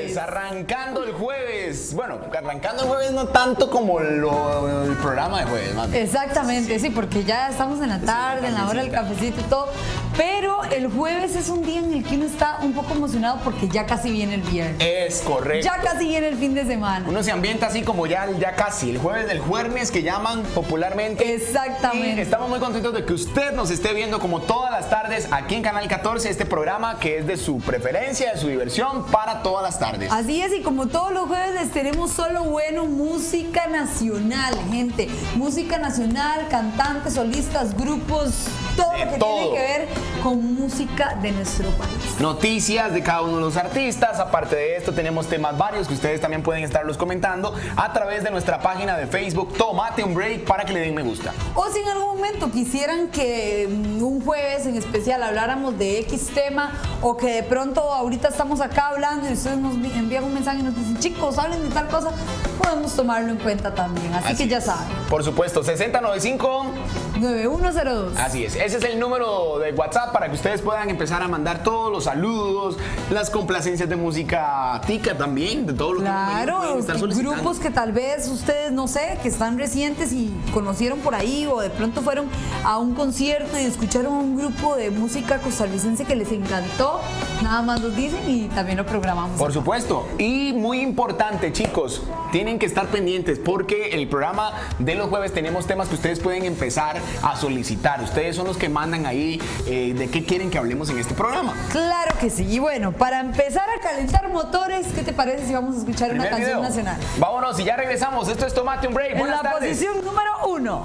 jueves, arrancando el jueves. Bueno, arrancando el jueves no tanto como el programa de jueves, más bien. Exactamente, sí, porque ya estamos en la tarde, en la hora del cafecito y todo. Pero el jueves es un día en el que uno está un poco emocionado porque ya casi viene el viernes. Es correcto. Ya casi viene el fin de semana. Uno se ambienta así como ya casi, el jueves del jueves que llaman popularmente. Exactamente. Y estamos muy contentos de que usted nos esté viendo como todas las tardes aquí en Canal 14, este programa que es de su preferencia, de su diversión para todas las tardes. Así es, y como todos los jueves les tenemos solo bueno música nacional, gente. Música nacional, cantantes, solistas, grupos, todo lo que tiene que ver con música de nuestro país. Noticias de cada uno de los artistas. Aparte de esto, tenemos temas varios que ustedes también pueden estarlos comentando a través de nuestra página de Facebook. Tómate un break para que le den me gusta. O si en algún momento quisieran que un jueves en especial habláramos de X tema, o que de pronto ahorita estamos acá hablando y ustedes nos envían un mensaje y nos dicen, chicos, hablen de tal cosa, podemos tomarlo en cuenta también. Así que ya saben. Por supuesto, 6095-9102. Así es, ese es el número de WhatsApp para que ustedes puedan empezar a mandar todos los saludos, las complacencias de música tica también, de todo lo que pueden estar solicitando. Grupos que tal vez ustedes, no sé, que están recientes y conocieron por ahí, o de pronto fueron a un concierto y escucharon un grupo de música costarricense que les encantó, nada más nos dicen y también lo programamos. Por supuesto, y muy importante, chicos, tienen que estar pendientes porque el programa de los jueves tenemos temas que ustedes pueden empezar a solicitar. Ustedes son los que mandan ahí de qué quieren que hablemos en este programa. Claro que sí. Y bueno, para empezar a calentar motores, ¿qué te parece si vamos a escuchar una canción nacional? Vámonos y ya regresamos. Esto es Tómate un Break. Buenas tardes. En la posición número 1.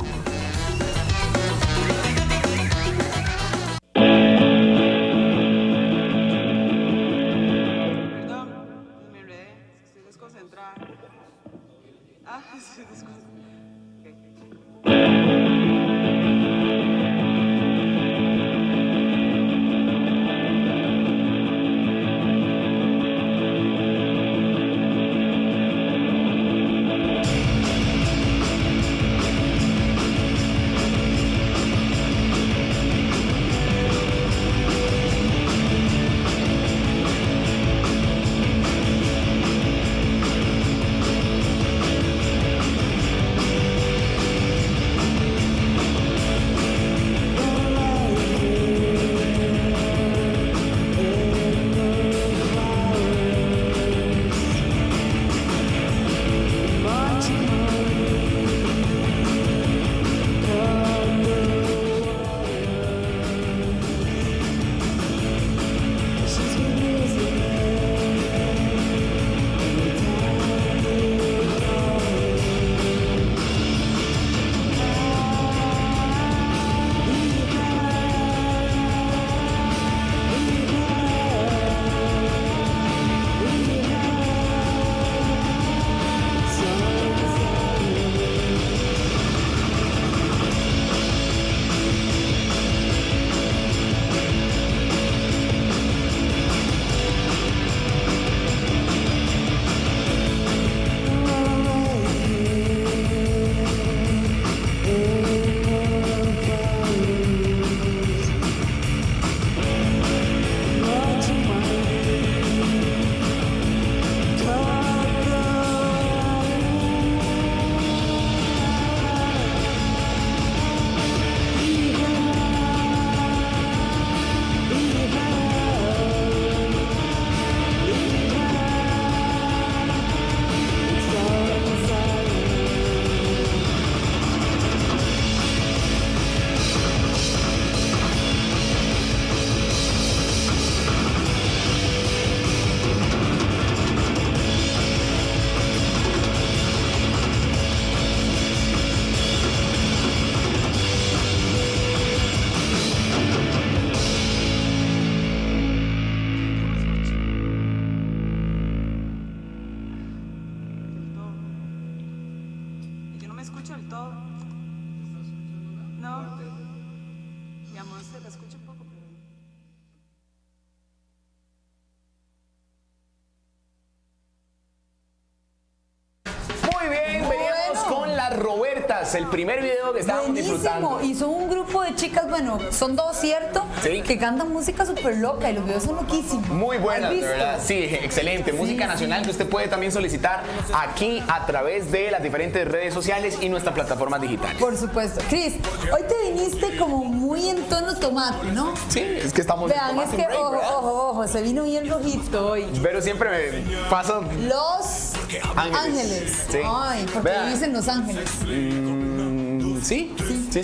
chicas, el primer video que estábamos disfrutando. Y son un grupo de chicas, bueno, son dos, ¿cierto? Sí. Que cantan música súper loca y los videos son loquísimos. Muy buenas, ¿Has de visto? verdad. Sí, excelente. Música nacional que usted puede también solicitar aquí a través de las diferentes redes sociales y nuestras plataformas digitales. Por supuesto. Cris, hoy te viniste como muy en tono tomate, ¿no? Sí, es que estamos en Vean, es tomate que, break, ¿verdad? ojo, se vino bien rojito hoy. Pero siempre me paso. Los Ángeles. Sí. Ay, porque Vean. dicen Los Ángeles. Sí.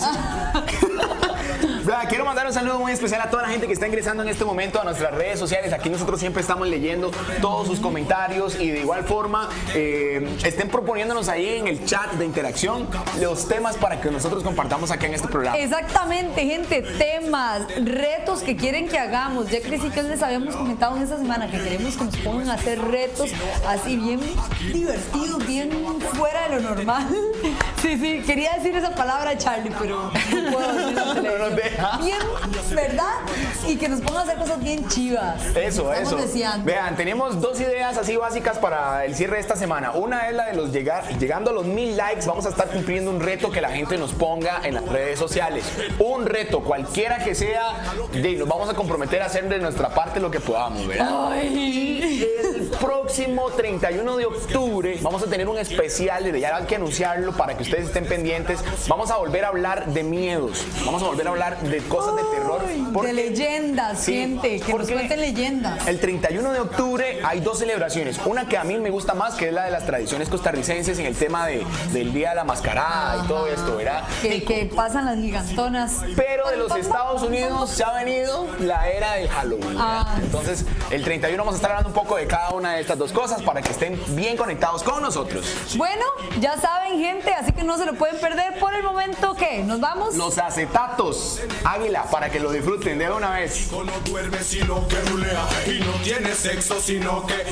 Vea, quiero mandar un saludo muy especial a toda la gente que está ingresando en este momento a nuestras redes sociales. Aquí nosotros siempre estamos leyendo todos sus comentarios y de igual forma estén proponiéndonos ahí en el chat de interacción los temas para que nosotros compartamos aquí en este programa. Exactamente, gente, temas, retos que quieren que hagamos. Ya crecí que les habíamos comentado en esta semana que queremos que nos pongan a hacer retos así bien divertidos, bien fuera de lo normal. Sí, quería decir esa palabra, Charlie, pero no puedo decirlo en televisión. Bien, ¿verdad? Y que nos pongan a hacer cosas bien chivas. Eso. Deseando. Vean, tenemos dos ideas así básicas para el cierre de esta semana. Una es la de los llegando a los 1000 likes. Vamos a estar cumpliendo un reto que la gente nos ponga en las redes sociales. Un reto, cualquiera que sea, nos vamos a comprometer a hacer de nuestra parte lo que podamos, ¿verdad? Ay. El próximo 31 de octubre vamos a tener un especial, desde ya hay que anunciarlo para que ustedes estén pendientes. Vamos a volver a hablar de miedos, vamos a volver a hablar de cosas de terror. De leyendas, Sí, gente, que nos porque cuenten leyendas. El 31 de octubre hay dos celebraciones. Una que a mí me gusta más, que es la de las tradiciones costarricenses en el tema del Día de la Mascarada y todo esto, ¿verdad? Que pasan las gigantonas. Pero de los Estados Unidos se ha venido la era del Halloween, ¿verdad? Ah. Entonces, el 31 vamos a estar hablando un poco de cada una de estas dos cosas para que estén bien conectados con nosotros. Bueno, ya saben, gente, así que no se lo pueden perder. Por el momento, ¿qué? ¿Nos vamos? Los acetatos Águila, para que lo disfruten de una vez. No duerme sino que rulea y no tiene sexo sino que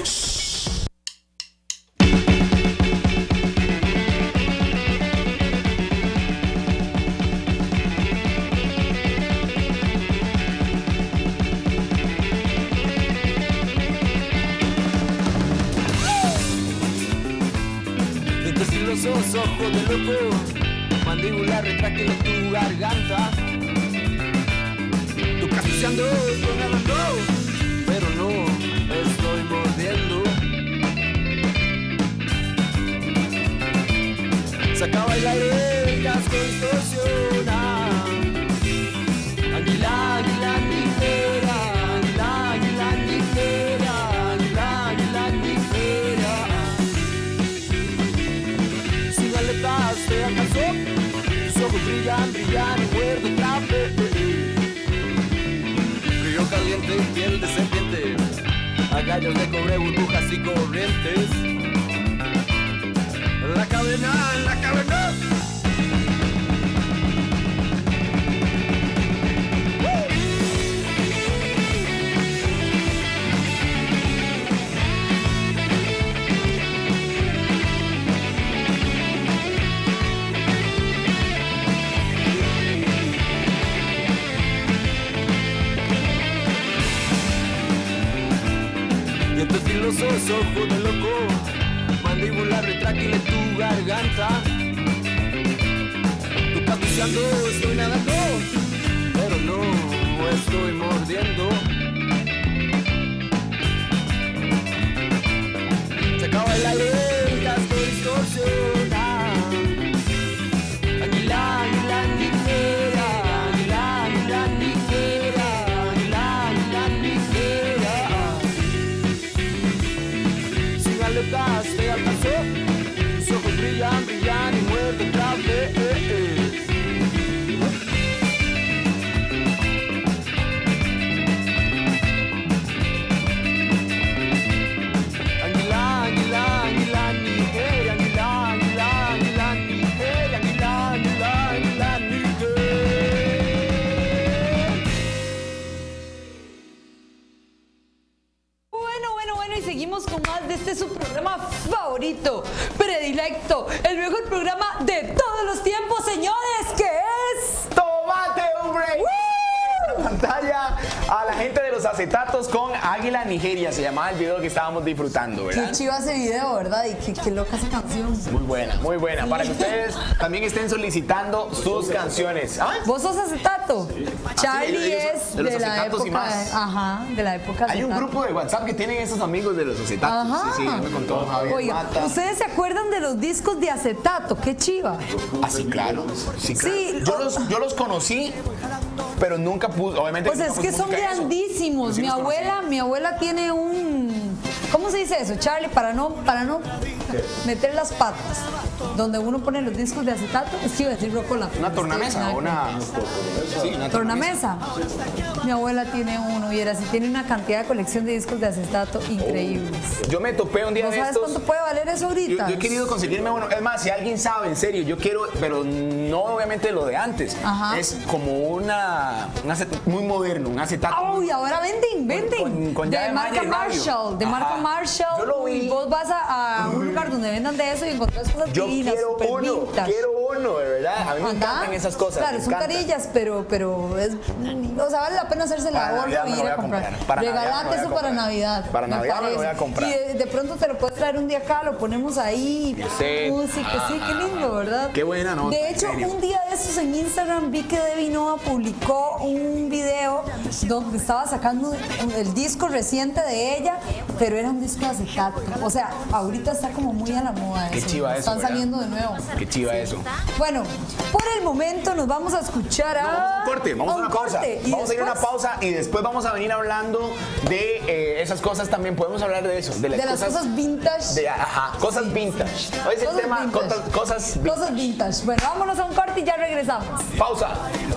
Dientes filosos, ojos de loco, mandíbula retráctil en tu garganta. Tu castiando, estoy nadando, pero no estoy mordiendo. Saca a bailar el casco distorsiona. Águila, águila ligera, águila, águila ligera, águila, águila ligera. Sin aletas te alcanzó, tus ojos brillan, brillan y muerde otra vez. Río caliente, piel de serpiente, agallas de cobre, burbujas y corrientes. En la cadena, en la cadena. Dientes filosos, ojos de loco, mandíbula retráctil en tu garganta. Tú paseando, estoy nadando, pero no estoy mordiendo. Se acaba el aire, el casco distorsiona. Águila, águila ligera, águila, águila ligera, águila, águila ligera. Sin aletas te alcanzó, tus ojos brillan, brillan y muerden otra vez. Águila, águila, águila ligera, águila, águila, águila ligera, águila, águila, águila ligera. Bueno, y seguimos con más de este su programa favorito, predilecto, el mejor programa de todos los tiempos, señores, que es... ¡Tómate un break! ¡Woo! Pantalla a la gente de los acetatos con Águila Nigeria. Se llamaba el video que estábamos disfrutando, ¿verdad? Qué chiva ese video, ¿verdad? Y qué loca esa canción. Muy buena, muy buena. Para que ustedes también estén solicitando sus canciones. ¿Ah? ¿Vos sos acetato? Charlie es de los de la acetatos y época. más. Ajá, de la época. Hay un acetato. grupo de WhatsApp que tienen esos amigos de los acetatos. Ajá. Sí, me contó Javier Oiga, Mata. ¿ustedes se acuerdan de los discos de acetato? Qué chiva. Ah, sí, claro. Sí, claro. Sí, yo los conocí, pero nunca pude, obviamente. Pues es nunca que puse son música de eso. grandísimos. Pero sí Mi abuela tiene un, ¿cómo se dice eso, Charlie? Para no meter las patas. Donde uno pone los discos de acetato, es que iba a decir rocola. Una tornamesa o una. Sí, una tornamesa. Mi abuela tiene uno y era así, tiene una cantidad de colección de discos de acetato increíbles. Yo me topé un día ¿No de sabes estos. cuánto puede valer eso ahorita? Yo he querido conseguirme uno. Es más, si alguien sabe, en serio, yo quiero, pero no obviamente lo de antes. Ajá. Es como un acetato muy moderno, un acetato. ¡Uy! Ahora venden. con llave de marca malla y radio. Marshall. De Ajá. marca Marshall. Yo lo vi. Y vos vas a un lugar donde vendan de eso y encontrás cosas Yo divinas, quiero super uno, vintage. de verdad. A mí me Anda. encantan esas cosas. Claro, me son encantan. carillas, pero es, o sea, vale la pena hacerse Para la Navidad bolsa me y lo ir voy a a comprar. comprar. Para Navidad me lo Regalate voy a eso para comprar. Navidad. Para me Navidad me lo voy a parece. comprar. Y de pronto te lo puedes traer un día acá, lo ponemos ahí. Yo sé. Música, sí, qué lindo, ¿verdad? Qué buena nota, De en hecho, serio. un día de estos en Instagram vi que Debbie Nova publicó un video donde estaba sacando el disco reciente de ella, pero era un disco de acetato. O sea, ahorita está como muy a la moda Qué eso. chiva eso, Están ¿verdad? saliendo de nuevo. Qué chiva eso. Bueno, por el momento nos vamos a escuchar a... Vamos a un corte, vamos a una pausa. corte, y Vamos a ir a una después pausa y después vamos a venir hablando de esas cosas también. Podemos hablar de eso, de de las cosas vintage. Cosas vintage. Hoy es el Cosas tema vintage. cosas vintage. Cosas vintage. Bueno, vámonos a un corte y ya regresamos. Pausa.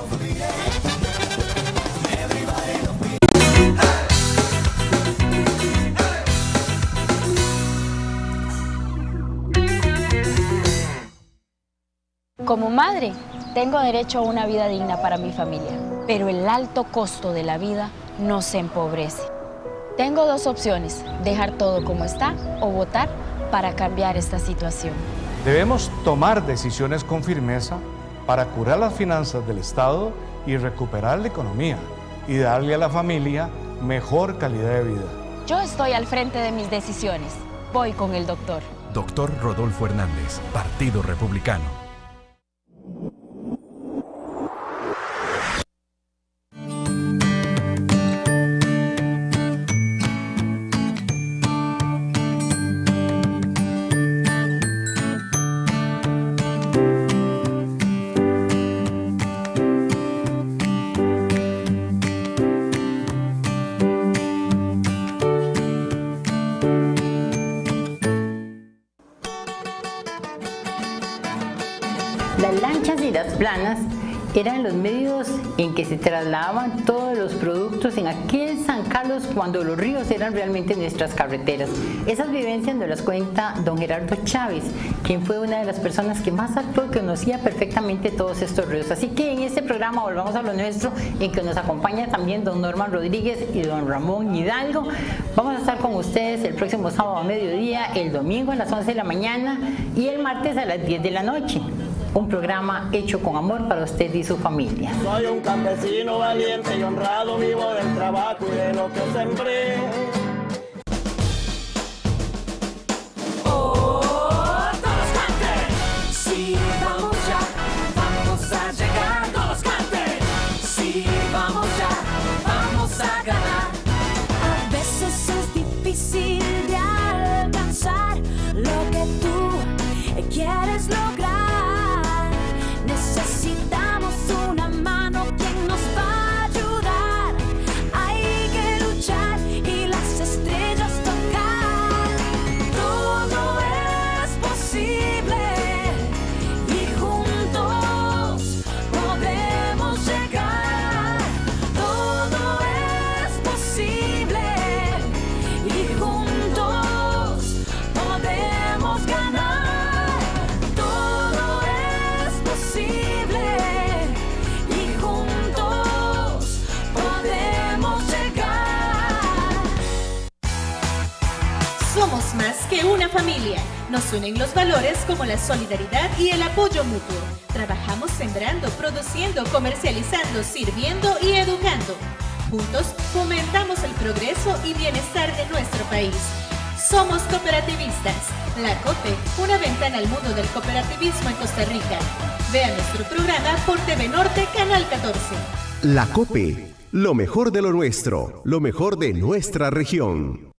Como madre, tengo derecho a una vida digna para mi familia, pero el alto costo de la vida nos empobrece. Tengo dos opciones, dejar todo como está o votar para cambiar esta situación. Debemos tomar decisiones con firmeza para curar las finanzas del Estado y recuperar la economía y darle a la familia mejor calidad de vida. Yo estoy al frente de mis decisiones. Voy con el doctor. Doctor Rodolfo Hernández, Partido Republicano. Las lanchas y las planas eran los medios en que se trasladaban todos los productos en aquel San Carlos cuando los ríos eran realmente nuestras carreteras. Esas vivencias nos las cuenta don Gerardo Chávez, quien fue una de las personas que más actuó y conocía perfectamente todos estos ríos. Así que en este programa volvamos a lo nuestro, en que nos acompaña también don Norman Rodríguez y don Ramón Hidalgo. Vamos a estar con ustedes el próximo sábado a mediodía, el domingo a las 11 de la mañana y el martes a las 10 de la noche. Un programa hecho con amor para usted y su familia. Soy un campesino valiente y honrado, vivo del trabajo y de lo que sembré. Todos canten. Sí, vamos ya, vamos a llegar. Todos canten. Sí, vamos ya, vamos a ganar. A veces es difícil de alcanzar lo que tú quieres lograr. Necesitamos una mano quien nos va a ayudar. Hay que luchar y las estrellas tocar. Todo es posible y juntos podemos llegar. Todo es posible y juntos podemos ganar. Todo es posible y juntos podemos llegar. Somos más que una familia. Nos unen los valores como la solidaridad y el apoyo mutuo. Trabajamos sembrando, produciendo, comercializando, sirviendo y educando. Juntos fomentamos el progreso y bienestar de nuestro país. Somos cooperativistas. La COPE, una ventana al mundo del cooperativismo en Costa Rica. Vea nuestro programa por TV Norte, Canal 14. La COPE, lo mejor de lo nuestro, lo mejor de nuestra región.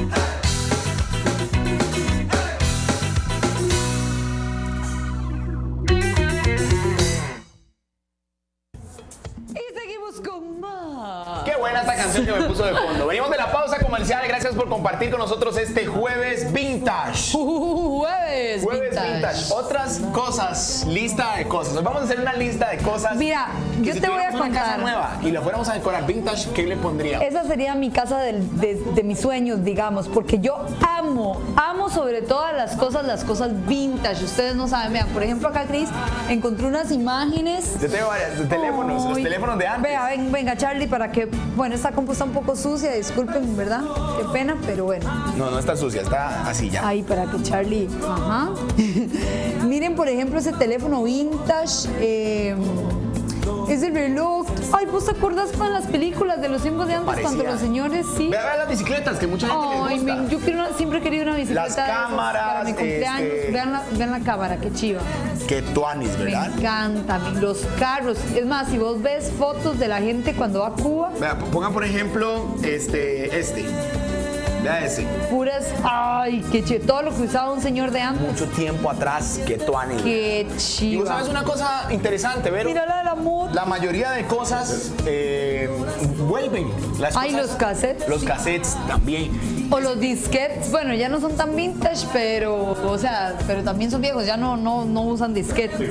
Qué buena esta canción que me puso de fondo. Venimos de la pausa comercial. Gracias por compartir con nosotros este jueves vintage. Jueves vintage. Otras cosas, lista de cosas. Hoy vamos a hacer una lista de cosas. Mira, yo si te voy a tuviéramos una casa contar. nueva y la fuéramos a decorar vintage, ¿qué le pondríamos? Esa sería mi casa de mis sueños, digamos, porque yo amo sobre todas las cosas vintage. Ustedes no saben, vean, por ejemplo acá Cris encontré unas imágenes. Yo tengo varias, de teléfonos, los teléfonos de antes. Vea, venga Charlie, para que, bueno, esta compu está un poco sucia, disculpen, ¿verdad? Qué pena, pero bueno. No está sucia, está así ya. Ay, para que Charlie, ajá. Miren, por ejemplo, ese teléfono vintage, ese reloj. Ay, ¿vos te acordás con las películas de los tiempos de antes? Parecía. Cuando los señores, sí. Vea las bicicletas, que mucha gente les gusta. Yo siempre he querido una bicicleta. Las de esas cámaras, para mi cumpleaños. Vean la cámara, qué chiva. Qué tuanis, ¿verdad? Me encanta, los carros. Es más, si vos ves fotos de la gente cuando va a Cuba. Vea, pongan por ejemplo Vea ese. Puras, ay, qué chido. Todo lo que usaba un señor de antes. Mucho tiempo atrás, qué tuanis. Qué Y chiva. vos sabes una cosa interesante, Vero. Mira la de la moto. La mayoría de cosas vuelven. Las Ay, cosas- los cassettes. Los cassettes también. O los disquetes, bueno, ya no son tan vintage, pero, o sea, pero también son viejos, ya no usan disquetes.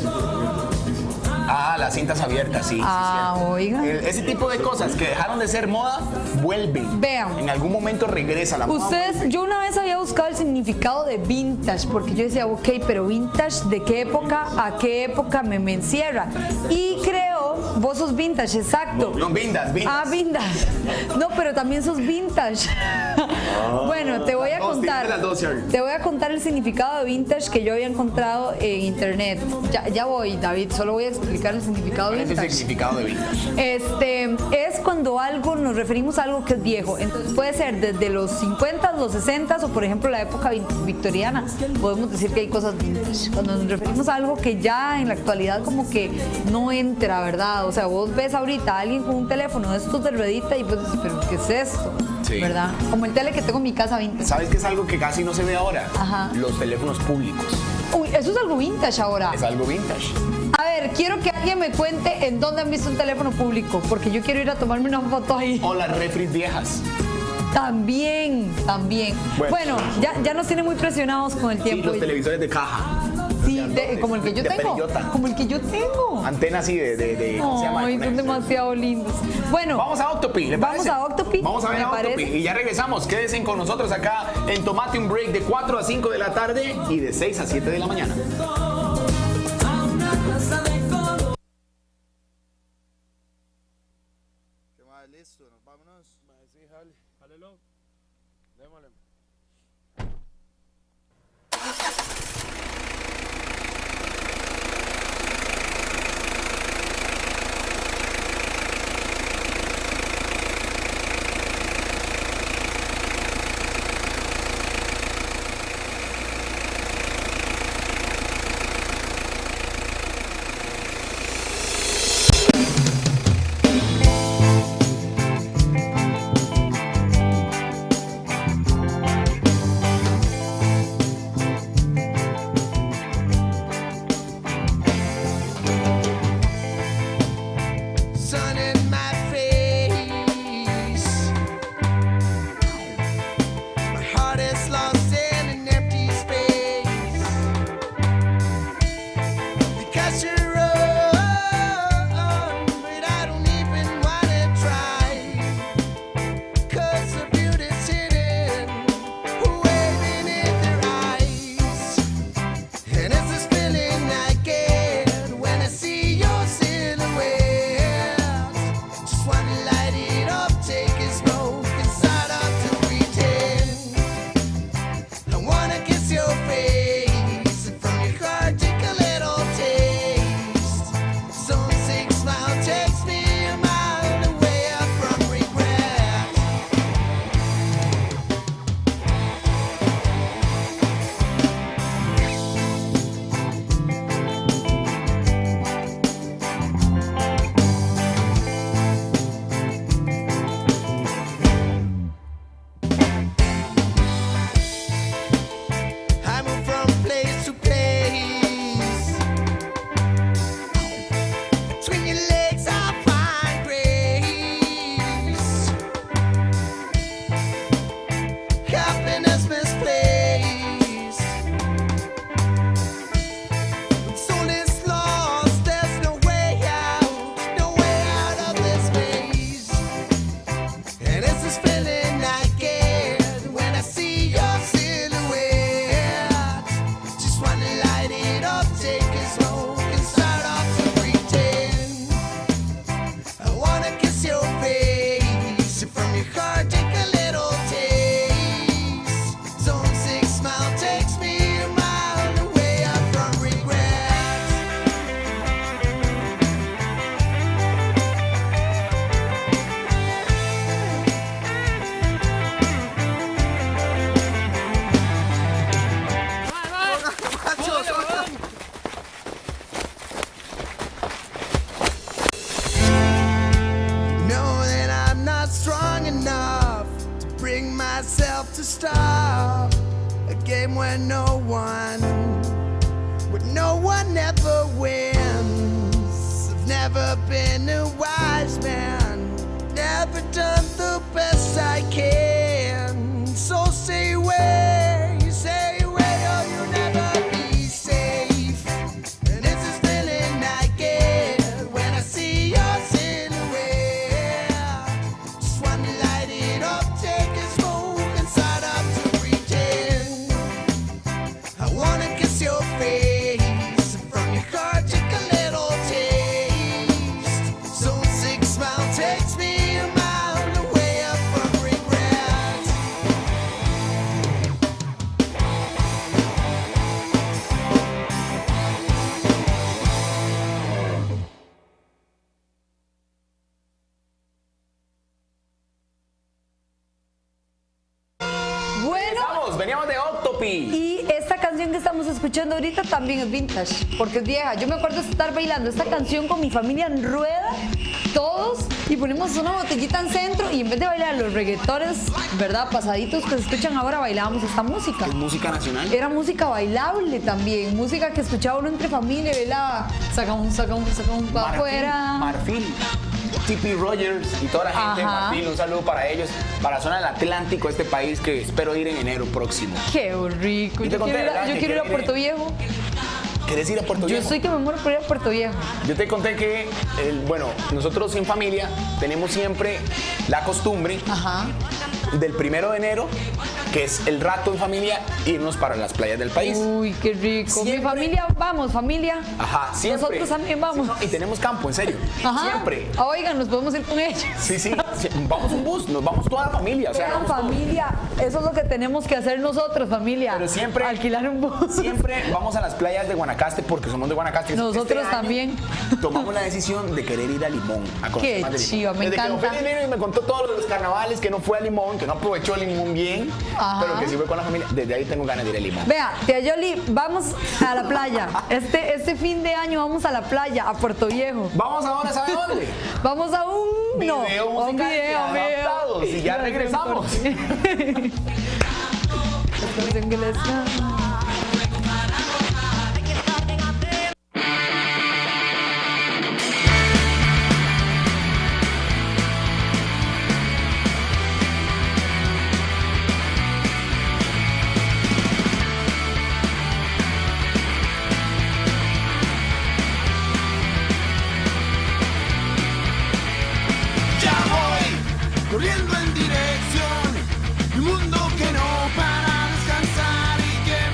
Ah, las cintas abiertas, sí. Ah, sí, oiga. ese tipo de cosas que dejaron de ser moda, vuelven. Vean. En algún momento regresa la moda. Ustedes, yo una vez había buscado el significado de vintage, porque yo decía, ok, pero vintage, ¿de qué época a qué época me encierra? Y creo, vos sos vintage, exacto. No, vintage. Ah, vintage. No, pero también sos vintage. Bueno, te voy a Las dos, contar. tiene las dos, Charlie. Te voy a contar el significado de vintage que yo había encontrado en internet. Ya voy, David, solo voy a explicar el significado de ¿Cuál es el vintage. significado de vintage? Es cuando nos referimos a algo que es viejo. Entonces puede ser desde los 50, los 60 o por ejemplo la época victoriana. Podemos decir que hay cosas vintage. Cuando nos referimos a algo que ya en la actualidad como que no entra, ¿verdad? O sea, vos ves ahorita a alguien con un teléfono de estos de ruedita y pues dices, pero ¿qué es esto? Sí. ¿Verdad? Como el tele que tengo en mi casa vintage. ¿Sabes qué es algo que casi no se ve ahora? Ajá. Los teléfonos públicos. Uy, eso es algo vintage ahora. Es algo vintage. A ver, quiero que alguien me cuente en dónde han visto un teléfono público, porque yo quiero ir a tomarme una foto ahí. O las refris viejas. También. Bueno, ya nos tiene muy presionados con el Sí, tiempo. los televisores de caja. Sí, como el que yo de tengo. perillota. Como el que yo tengo. Antena así de ¿cómo se llama? Ay, son demasiado lindos. Bueno, Vamos a Octopi, ¿le parece? Vamos a Octopi. Vamos a ver me a Octopi parece. y ya regresamos. Quédense con nosotros acá en Tomate un Break de 4 a 5 de la tarde y de 6 a 7 de la mañana. ¿Qué más? Listo, nos vámonos. Sí, jálelo. Démosle. where no one ever wins. I've never been a wise man, never done the best I can. So say where, or you'll never be safe. And it's this feeling I get when I see your silhouette. Just wanna light it up, take a smoke and start up to pretend. I wanna kiss your face, from your heart take a little taste. So a sick smile takes me a mile away up from regret. Bueno, Veníamos de Octopi. y esta canción que estamos escuchando ahorita también es vintage, porque es vieja. Yo me acuerdo de estar bailando esta canción con mi familia en rueda, todos, y ponemos una botellita en centro, y en vez de bailar los reggaetones, ¿verdad? Pasaditos que se escuchan ahora, bailábamos esta música. ¿Es música nacional? Era música bailable también, música que escuchaba uno entre familia, bailaba, saca un pa' afuera. Marfil. T.P. Rogers y toda la gente de Ajá. Marfil, un saludo para ellos, para la zona del Atlántico, este país que espero ir en enero próximo. Qué rico. Y te Yo conté, quiero ir ¿verdad? yo Que quiero ir a quiere ir. Puerto Viejo. ¿Querés ir a Puerto Yo Viejo? estoy que me muero por ir a Puerto Viejo. Yo te conté que, bueno, nosotros en familia tenemos siempre la costumbre Ajá. del 1 de enero, que es el rato en familia, irnos para las playas del país. Uy, qué rico. Mi Siempre. familia, vamos, familia. Ajá, siempre. Nosotros también vamos. Sí, no, y tenemos campo, en serio. Ajá. Siempre. Oigan, nos podemos ir con ellos. Sí, sí. Vamos un bus, nos vamos toda la familia. O sea, Vean, vamos todos. familia, eso es lo que tenemos que hacer nosotros, familia. Pero siempre- alquilar un bus. Siempre vamos a las playas de Guanacaste porque somos de Guanacaste. Nosotros Este año también. Tomamos la decisión de querer ir a Limón. A conocer Qué más de Limón. chiva, me Desde encanta. Que don Feli vino y me contó todos los carnavales, que no fue a Limón, que no aprovechó Limón bien, Ajá. pero que sí fue con la familia. Desde ahí tengo ganas de ir a Limón. Vea, tía Yoli, vamos a la playa. Este fin de año vamos a la playa, a Puerto Viejo. Vamos ahora, ¿sabe dónde? Vamos a un Video un musical de Adaptados, y ya regresamos. Ya voy corriendo en dirección de un mundo que no para descansar y que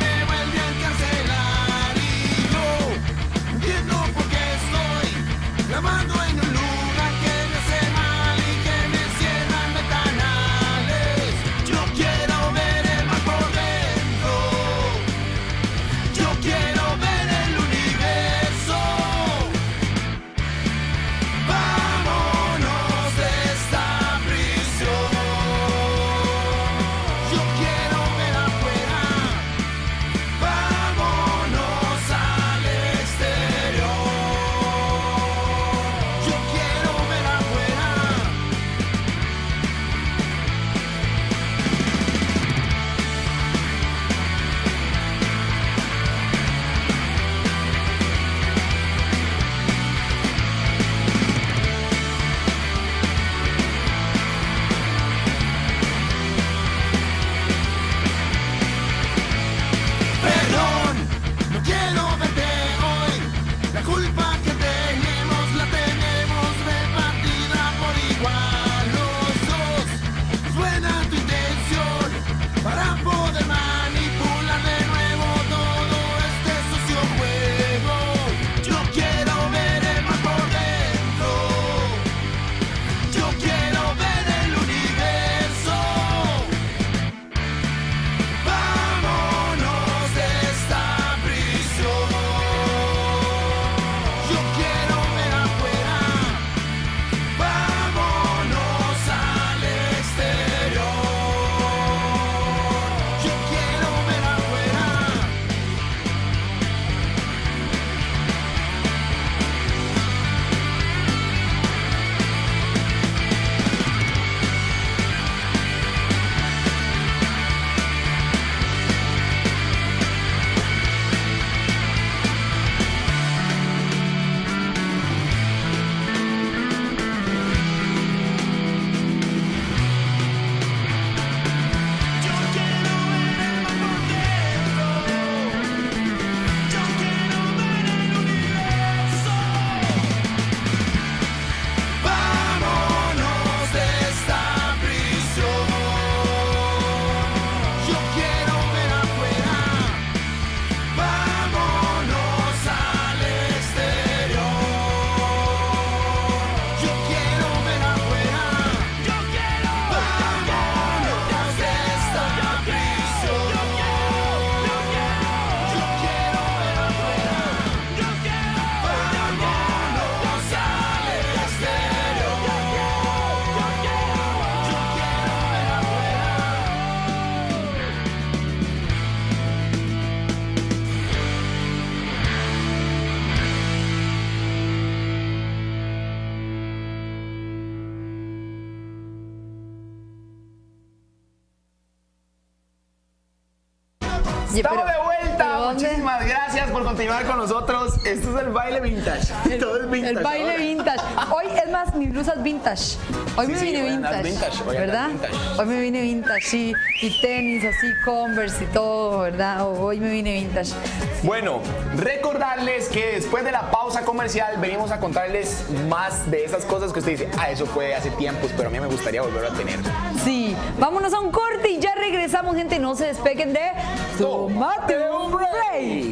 Estamos de vuelta. ¿pero dónde? Muchísimas gracias por continuar con nosotros. Esto es el baile vintage. Todo es vintage. El baile ahora. vintage. Hoy, es más, mi blusa es vintage. Hoy Sí, me sí, vine hoy andas vintage, vintage, hoy andas ¿verdad? vintage. Hoy me vine vintage, sí. Y tenis así, Converse y todo, ¿verdad? Hoy me vine vintage. Bueno, recordarles que después de la pausa comercial venimos a contarles más de esas cosas que usted dice, eso fue hace tiempos, pero a mí me gustaría volverlo a tener. Sí, vámonos a un corte y ya regresamos, gente. No se despeguen de Tómate un break.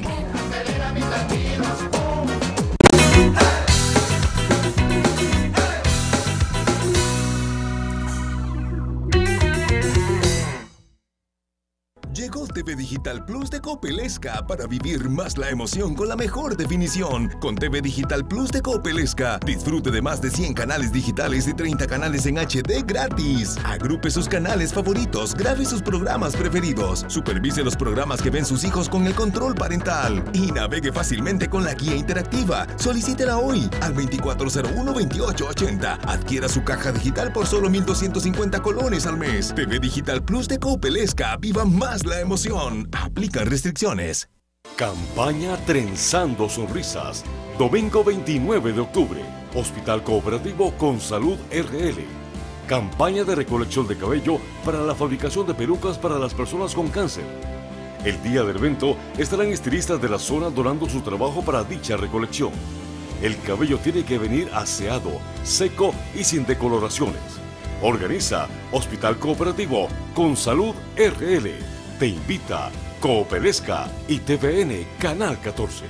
Llegó TV Digital Plus de Copelesca para vivir más la emoción con la mejor definición. Con TV Digital Plus de Copelesca, disfrute de más de 100 canales digitales y 30 canales en HD gratis. Agrupe sus canales favoritos, grabe sus programas preferidos, supervise los programas que ven sus hijos con el control parental y navegue fácilmente con la guía interactiva. Solicítela hoy al 2401-2880. Adquiera su caja digital por solo 1,250 colones al mes. TV Digital Plus de Copelesca, viva más la emoción. Aplican restricciones. Campaña Trenzando Sonrisas. Domingo 29 de octubre. Hospital Cooperativo Con Salud RL. Campaña de recolección de cabello para la fabricación de pelucas para las personas con cáncer. El día del evento estarán estilistas de la zona donando su trabajo para dicha recolección. El cabello tiene que venir aseado, seco y sin decoloraciones. Organiza Hospital Cooperativo Con Salud RL. Te invita Copelesca y TVN Canal 14.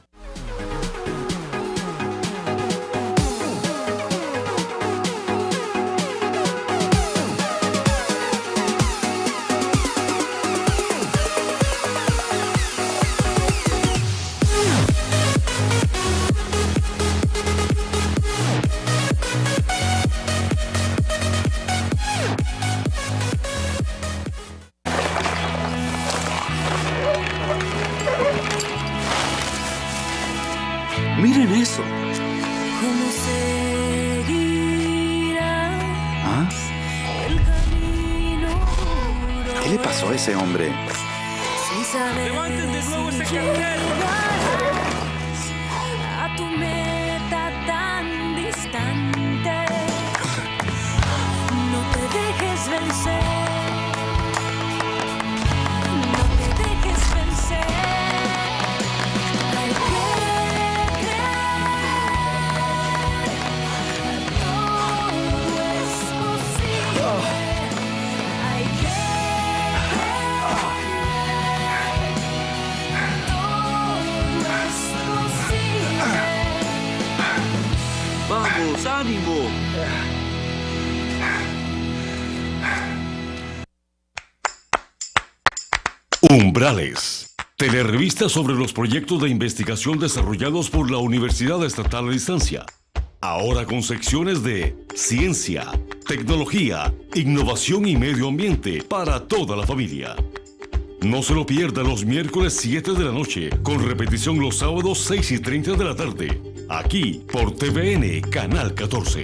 Miren eso. ¿Cómo seguirás el camino duro? ¿Qué le pasó a ese hombre? Sin saber ¡levanten de nuevo ese cartel! A tu meta tan distante. No te dejes vencer. No te dejes vencer. Hay que ¡Vamos, ánimo! Umbrales. Telerevista sobre los proyectos de investigación desarrollados por la Universidad Estatal a Distancia. Ahora con secciones de ciencia, tecnología, innovación y medio ambiente para toda la familia. No se lo pierda los miércoles 7 de la noche, con repetición los sábados 6:30 de la tarde, aquí por TVN Canal 14.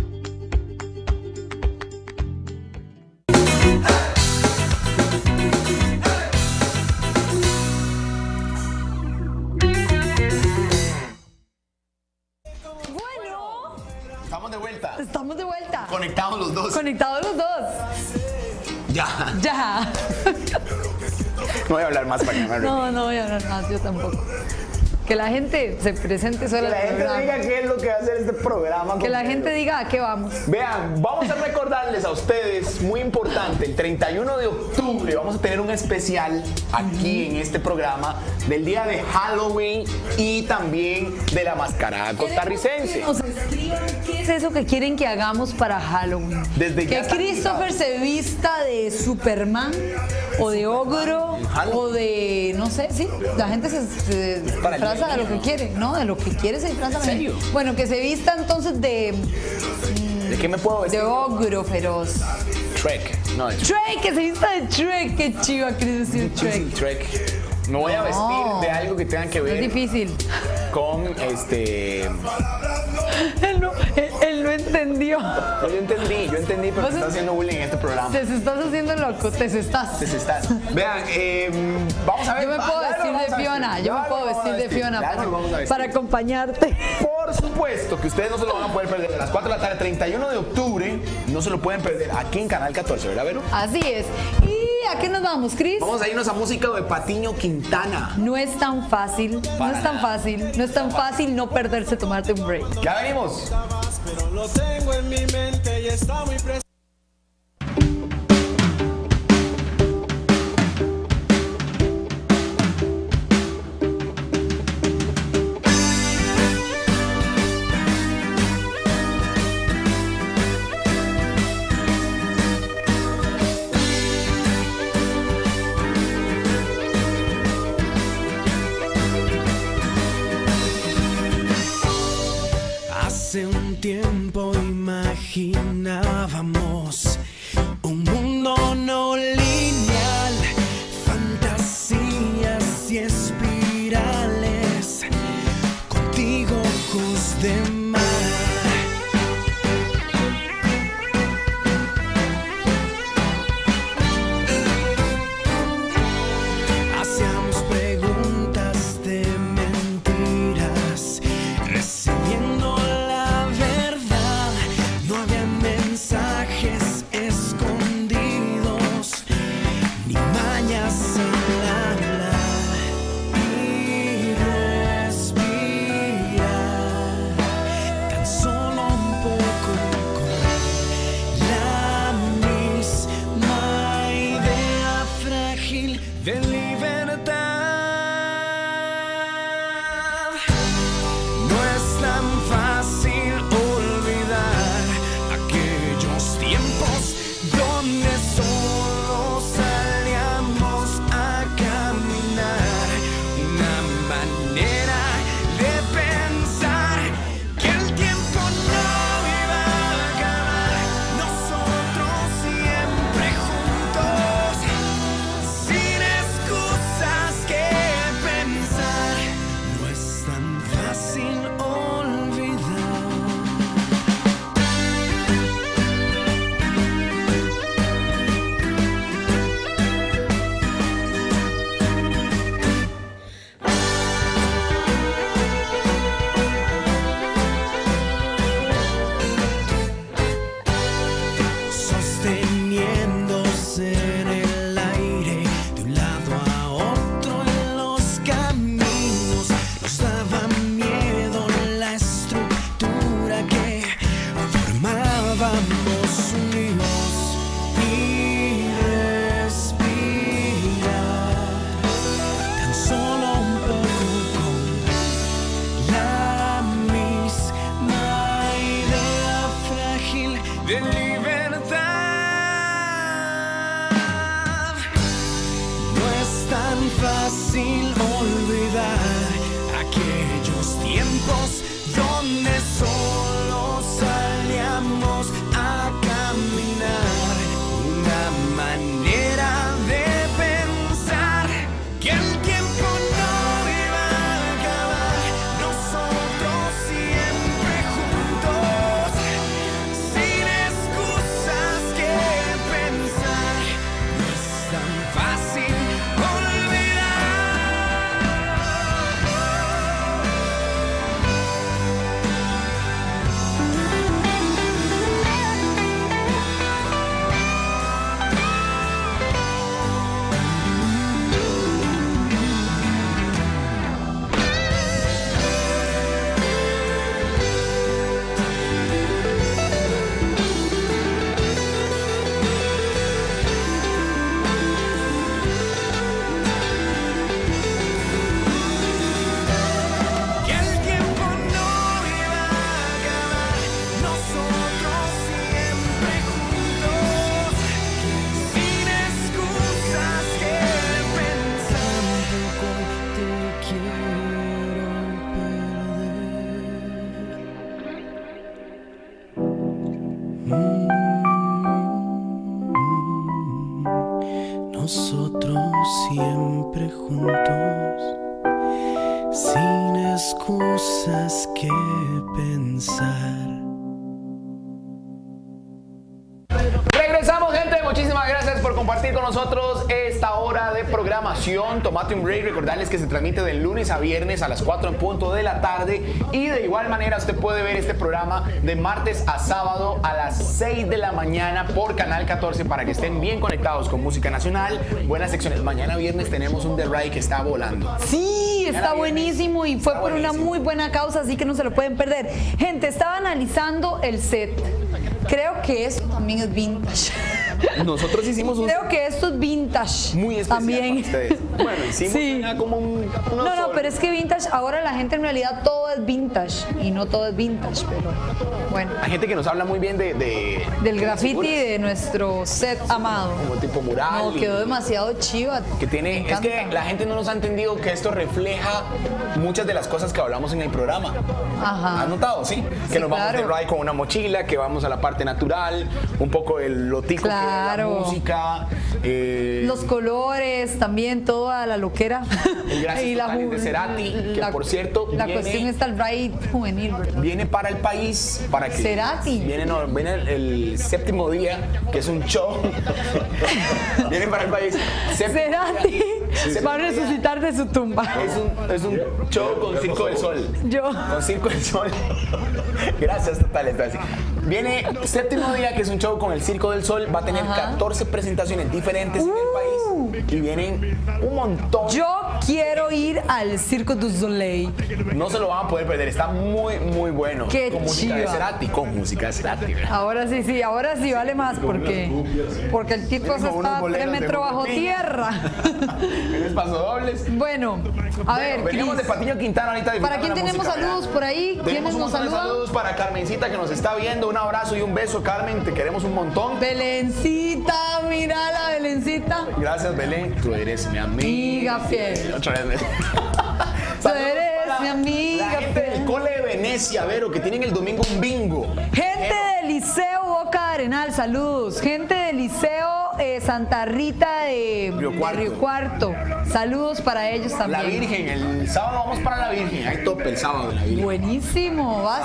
Estamos de vuelta. Estamos de vuelta. Conectados los dos. Conectados los dos. Ya. Ya. No voy a hablar más para que me No voy a hablar más, yo tampoco. Que la gente se presente sola. Que la gente diga qué es lo que va a hacer este programa. Que la gente diga a qué vamos. Vean, vamos a recordarles a ustedes, muy importante, el 31 de octubre vamos a tener un especial aquí en este programa del día de Halloween y también de la mascarada costarricense. Nos escriban qué es eso que quieren que hagamos para Halloween. Desde que Christopher se vista de Superman o de ogro o de, no sé, sí, la gente se disfraza de lo que quiere, ¿no? De lo que quiere se disfraza. ¿En serio? Bueno, que se vista entonces de... ¿De qué me puedo vestir? De ogro feroz. Shrek. No, es Shrek, que se vista de Shrek. Qué chiva, Chris, decir Shrek. Shrek. Me voy a vestir de algo que tenga que ver. Es difícil. Con Él no entendió. No, yo entendí, pero te estás haciendo bullying en este programa. Te estás haciendo loco, te estás. Vean, vamos a ver. Yo me puedo vestir de Fiona. Para acompañarte. Por supuesto que ustedes no se lo van a poder perder. A las 4 de la tarde, 31 de octubre, no se lo pueden perder aquí en Canal 14, ¿verdad, Vero? Así es. ¿Y a qué nos vamos, Cris? Vamos a irnos a música de Patiño Quintana. No es tan fácil, no es tan fácil no perderse tomarte un break. Ya venimos. Pero lo tengo en mi mente y está muy presente. Hace un tiempo imaginábamos un mundo no lineal, fantasías y espirales, contigo ojos de mar. Hacíamos preguntas de mentiras, recibiendo la verdad. No había mensajes escondidos, ni mañas al hablar y respirar. Tan solo un poco con la misma idea frágil de libertad. No es tan fácil olvidar aquellos tiempos donde solo salíamos a caminar. Una manera de pensar que el tiempo no iba a acabar. Nosotros siempre juntos, sin excusas que pensar. No es tan fácil olvidar. Sosteniéndose en el aire, de un lado a otro en los caminos, nos daba miedo la estructura que formábamos unidos y respirar. Tan solo un poco con la misma idea frágil de libertad. No es tan fácil olvidar aquellos tiempos donde solo salíamos a caminar. Una manera de pensar que el tiempo no iba a acabar. Nosotros siempre juntos, sin excusas que pensar. No es tan fácil olvidar. sin excusas que pensar. Regresamos, gente. Muchísimas gracias por compartir con nosotros esta hora de programación. Tomate un break. Recordarles que se transmite de lunes a viernes a las 4 en punto de la tarde. Y de igual manera usted puede ver este programa de martes a sábado a las 6 de la mañana por Canal 14 para que estén bien conectados con música nacional. Buenas secciones. Mañana viernes tenemos un The Ride que está volando. Sí, está buenísimo y fue por una muy buena causa, así que no se lo pueden perder. Gente, estaba analizando el set. Creo que esto también es vintage. Nosotros hicimos un... Creo que esto es vintage. Muy especial también. para ustedes. Bueno, hicimos como un... No, pero es que vintage, ahora la gente en realidad todo es vintage y no todo es vintage, pero bueno. Hay gente que nos habla muy bien del graffiti de nuestro set amado. Como tipo mural. No, quedó demasiado chiva. Que tiene, es que la gente no nos ha entendido que esto refleja muchas de las cosas que hablamos en el programa. Ajá. ¿Has notado? Sí. Que nos vamos de ride con una mochila, que vamos a la parte natural, un poco el lotico, la música, los colores, también toda la loquera. El gracias y la de Cerati, que por cierto la cuestión está el ride juvenil, ¿verdad? Viene para el país, para que Cerati. Viene el séptimo día, que es un show. Viene para el país. Cerati va a resucitar de su tumba. Es un show con Circo del Sol. Con Circo del Sol. Gracias, totales. Viene séptimo día, que es un show con el Circo del Sol. Va a tener 14 presentaciones diferentes en el país. Y vienen un montón. Yo quiero ir al Circo du Soleil. No se lo van a poder perder. Está muy, muy bueno. Qué con música de chiva. Cerati. Con música de Cerati. Ahora sí vale más porque el tipo se está 3 metros bajo tierra. Tienes pasodobles. Bueno, a ver, venimos de Patiño Quintana ahorita. ¿Para quién tenemos saludos por ahí? ¿Quiénes nos saludan? Saludos para Carmencita, que nos está viendo. Un abrazo y un beso, Carmen. Te queremos un montón. Belencita, mira la Belencita. Gracias, Belén. Tú eres mi amiga fiel. Otra vez. Tú eres mi amiga fiel. El Cole de Venecia, Vero, que tienen el domingo un bingo. Gente del Liceo Boca de Arenal, saludos. Gente del Liceo Santa Rita de Río Cuarto. Saludos para ellos también. La Virgen, el sábado vamos para la Virgen. Hay tope el sábado de la Virgen. Buenísimo. Vas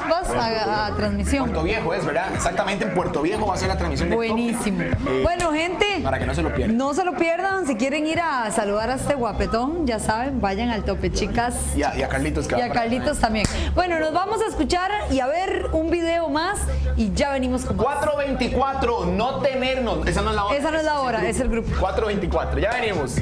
a transmisión. Puerto Viejo es, ¿verdad? Exactamente, en Puerto Viejo va a ser la transmisión de buenísimo. Bueno, gente. Para que no se lo pierdan. No se lo pierdan. Si quieren ir a saludar a este guapetón, ya saben, vayan al tope, chicas. Y a Carlitos. Y a Carlitos también. Bueno, nos vamos a escuchar y a ver un video más y ya venimos con 424, no tenernos. Esa no es la hora. Esa no es la hora, es el grupo. 424, ya venimos.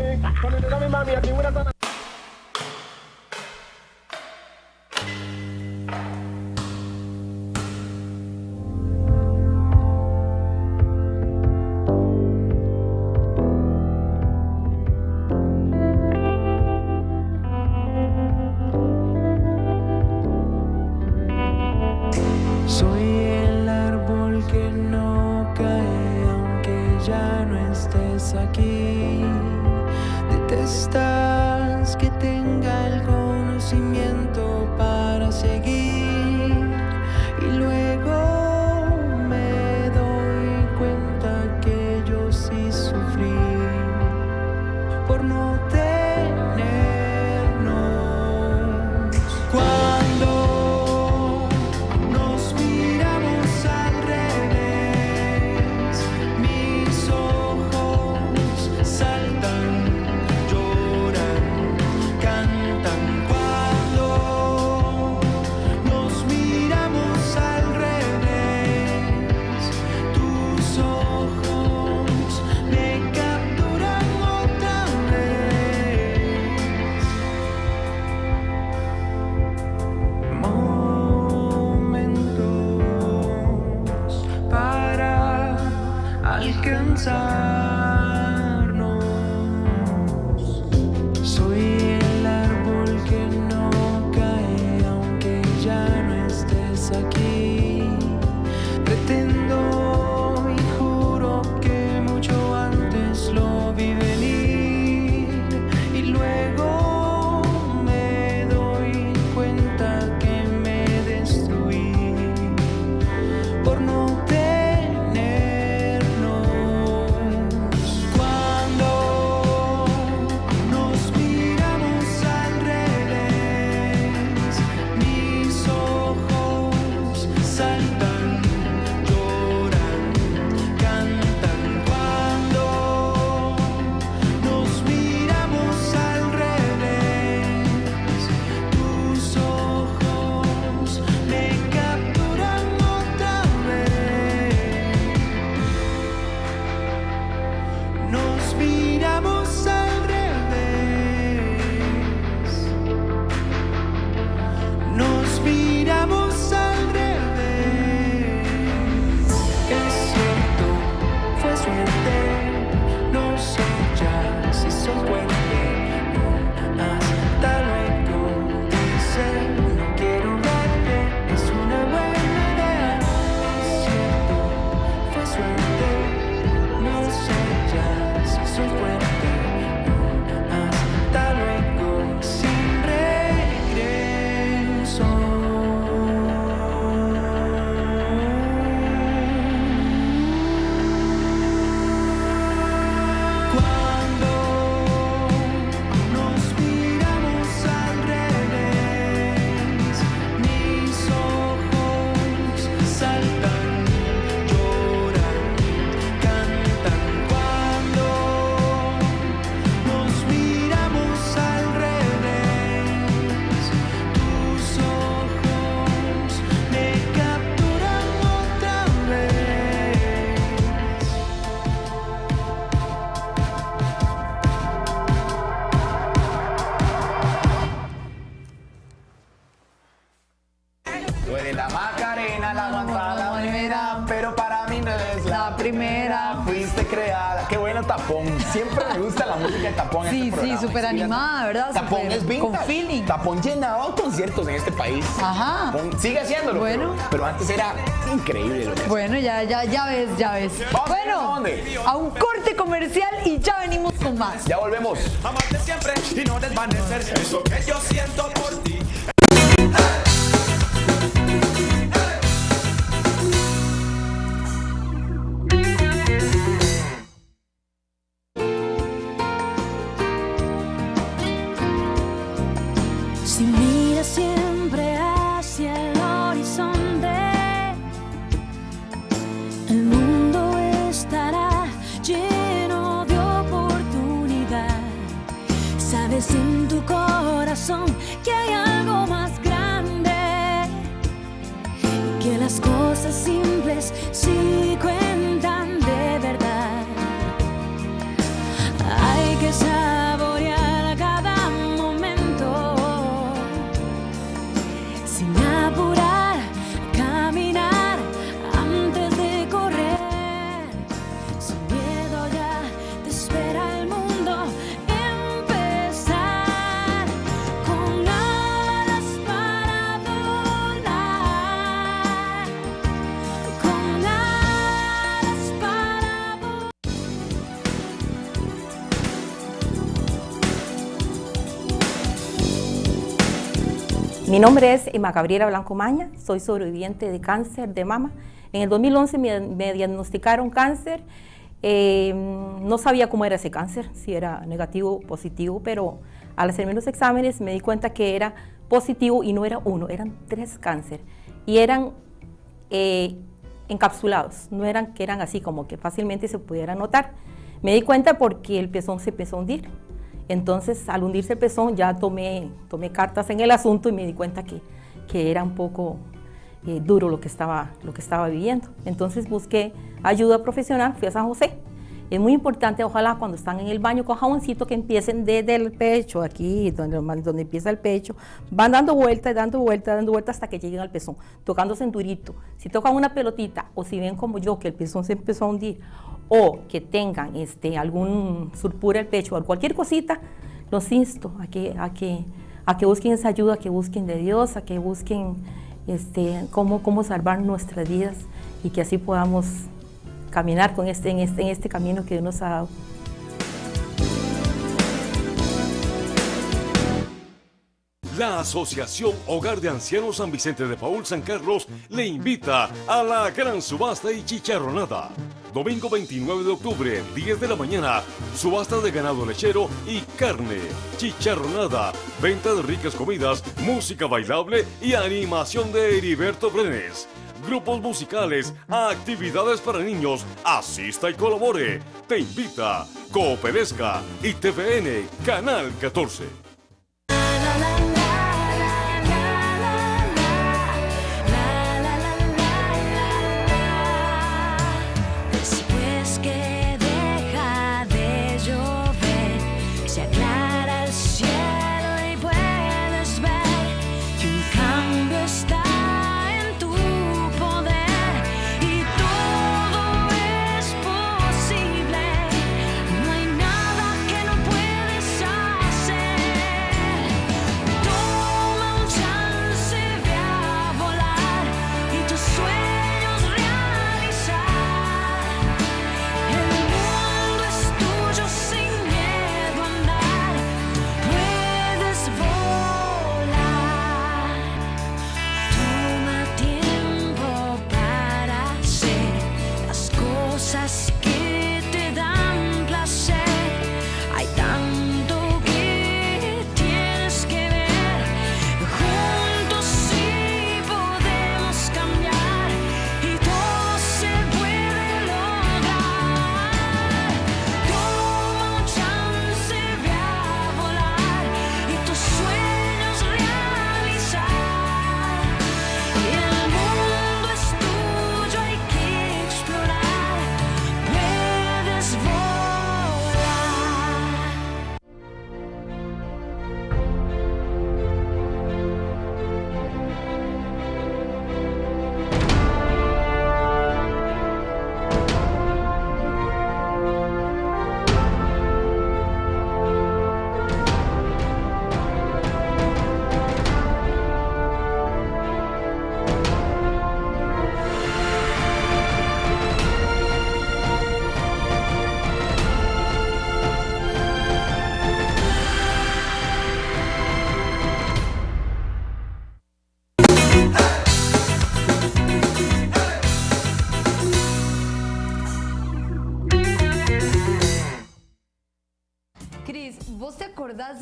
Soy el árbol que no cae aunque ya no estés aquí. Detestas que tenga el conocimiento para seguir y luego me doy cuenta que yo sí sufrí por no tenernos. Cuando nos miramos al revés, mis ojos saltan, lloran. siempre me gusta la música de Tapón en Sí, este programa. sí, súper animada, ¿verdad? Tapón Súper es vintage. con feeling. Tapón llenaba conciertos en este país. Ajá. Tapón sigue haciéndolo. Bueno. Pero antes era increíble lo que hacía. Bueno, ya ves. Vamos, Bueno, ¿a dónde? a un corte comercial y ya venimos con más. Ya volvemos. Amarte siempre y no desvanecerse. Eso que yo siento por ti. Si miras siempre hacia el horizonte, el mundo estará lleno de oportunidad. Sabes en tu corazón que hay algo más grande, que las cosas simples sí cuentan de verdad. Hay que saborear cada momento sin apurar, caminar antes de correr. Sin miedo ya te espera el mundo empezar, con alas para volar, con alas para volar. Mi nombre es Emma Gabriela Blanco Maña, soy sobreviviente de cáncer de mama. En el 2011 me diagnosticaron cáncer. No sabía cómo era ese cáncer, si era negativo o positivo, pero al hacerme los exámenes me di cuenta que era positivo y no era uno, eran 3 cánceres. Y eran encapsulados, no eran que eran así como que fácilmente se pudiera notar. Me di cuenta porque el pezón se empezó a hundir. Entonces, al hundirse el pezón, ya tomé cartas en el asunto y me di cuenta que era un poco duro lo que estaba viviendo. Entonces, busqué ayuda profesional, fui a San José. Es muy importante, ojalá cuando están en el baño con jaboncito, que empiecen desde el pecho, aquí, donde empieza el pecho, van dando vueltas hasta que lleguen al pezón, tocándose en durito. Si tocan una pelotita, o si ven como yo, que el pezón se empezó a hundir, o que tengan algún surpura el pecho o cualquier cosita, los insto a que busquen esa ayuda, a que busquen de Dios, a que busquen cómo salvar nuestras vidas y que así podamos caminar en este camino que Dios nos ha dado. La Asociación Hogar de Ancianos San Vicente de Paúl San Carlos le invita a la gran subasta y chicharronada. Domingo 29 de octubre, 10 de la mañana, subasta de ganado lechero y carne, chicharronada, venta de ricas comidas, música bailable y animación de Heriberto Brenes. Grupos musicales, actividades para niños, asista y colabore. Te invita Coopelesca y TVN, Canal 14. Después que deja de llover, se aclara el cielo y puedes ver que un cambio está en tu poder y todo es posible. No hay nada que no puedes hacer.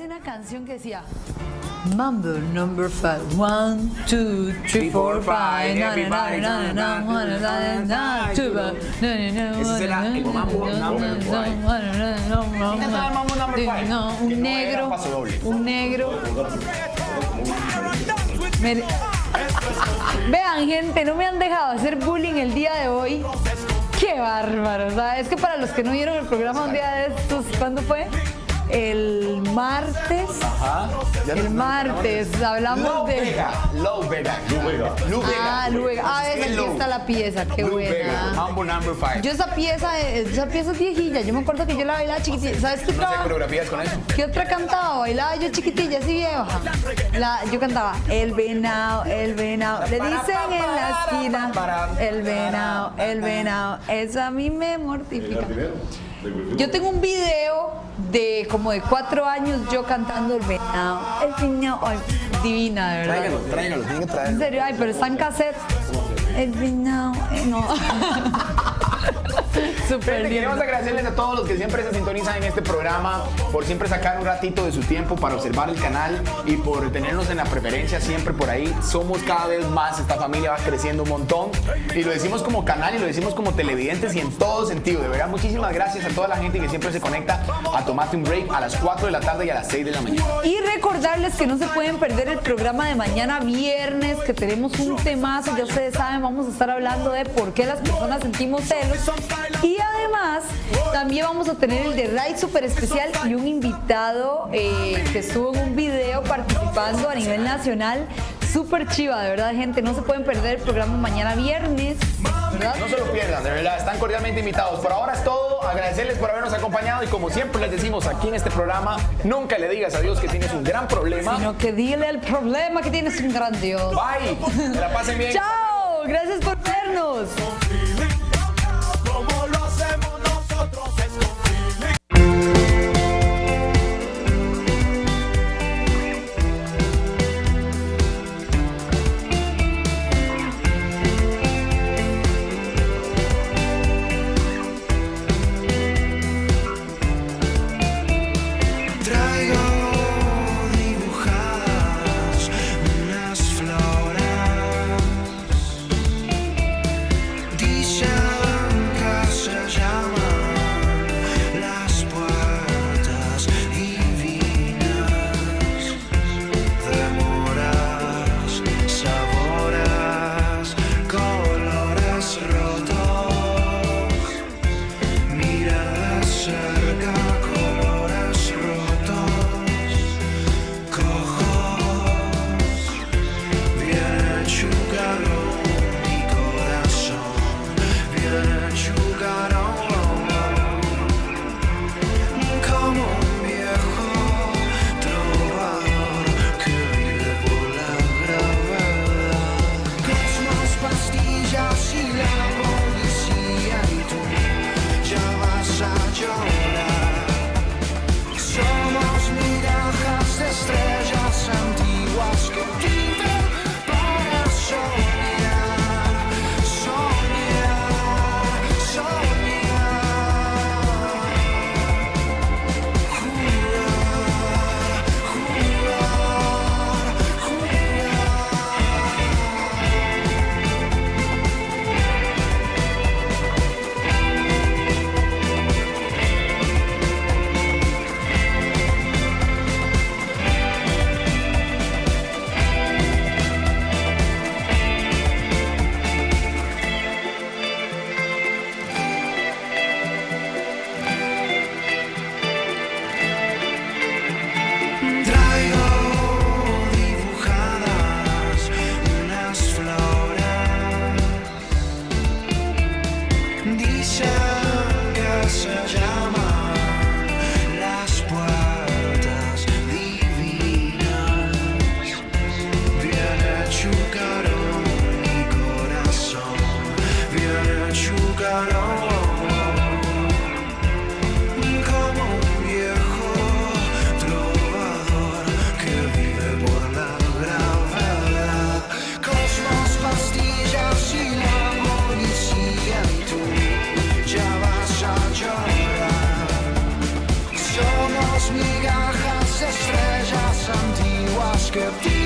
hacía una canción que decía Mambo number 5, 1, 2, 3, 4, 5. Ese será el Mambo number 5. No, un negro. Un negro. Vean, gente, no me han dejado hacer bullying el día de hoy. Qué bárbaro, ¿sabes? Es que para los que no vieron el programa un día de estos, ¿cuándo fue? El martes. Ajá. El martes hablamos de. Lou Vega. Ah, Lou Vega. Ah, ves, aquí está la pieza, qué buena. Mambo number 5. Yo esa pieza es viejilla. Yo me acuerdo que yo la bailaba chiquitilla. ¿Sabes qué? No sé coreografías con eso. ¿Qué otra cantaba? Bailaba yo chiquitilla, así vieja. Yo cantaba el venado. Le dicen en la esquina. El venado. Eso a mí me mortifica. Yo tengo un video de como de 4 años yo cantando el venado. Ay, divina, de verdad. Tráigalo, tienen que traerlo. En serio, ay, pero está en cassette. El venado, no. Súper lindo. Queremos agradecerles a todos los que siempre se sintonizan en este programa, por siempre sacar un ratito de su tiempo para observar el canal y por tenernos en la preferencia siempre por ahí. Somos cada vez más, esta familia va creciendo un montón y lo decimos como canal y lo decimos como televidentes y en todo sentido. De verdad, muchísimas gracias a toda la gente que siempre se conecta a Tomate un Break a las 4 de la tarde y a las 6 de la mañana. Y recordarles que no se pueden perder el programa de mañana viernes, que tenemos un temazo, ya ustedes saben, vamos a estar hablando de por qué las personas sentimos celos. Y además, también vamos a tener el de Raid super especial y un invitado que estuvo en un video participando a nivel nacional. Súper chiva, de verdad, gente. No se pueden perder el programa mañana viernes, ¿verdad? No se lo pierdan, de verdad, están cordialmente invitados. Por ahora es todo, agradecerles por habernos acompañado y como siempre les decimos aquí en este programa, nunca le digas a Dios que tienes un gran problema, sino que dile al problema que tienes un gran Dios. Bye, que la pasen bien. Chao, gracias por vernos. Como lo hacemos nosotros es Traigo dibujadas unas flores. que a ti